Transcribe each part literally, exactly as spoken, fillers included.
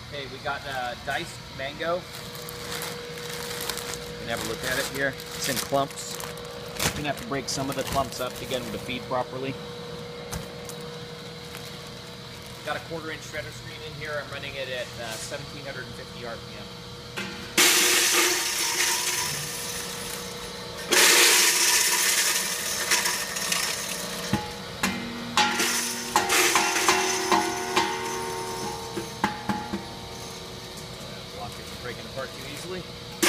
Okay, we got uh, diced mango. You can have a look at it here. It's in clumps. You're gonna have to break some of the clumps up to get them to feed properly. Got a quarter inch shredder screen in here. I'm running it at uh, seventeen fifty R P M. Block it from breaking apart too easily.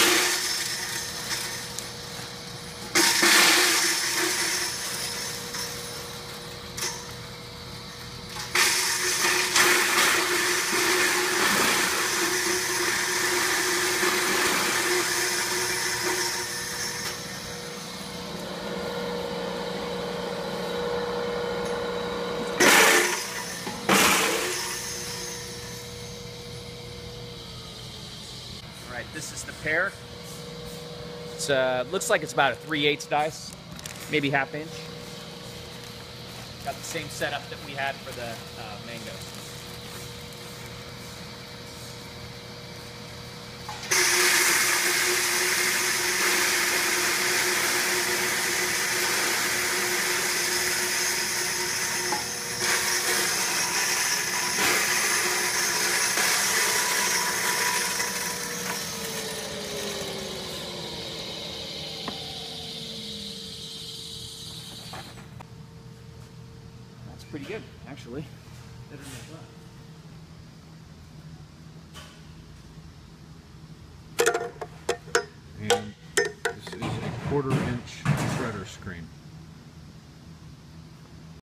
Alright, this is the Pear. It uh, looks like it's about a three eighths dice, maybe half inch. Got the same setup that we had for the uh, mangoes. That's pretty good, actually. Better than I thought. And this is a quarter inch shredder screen.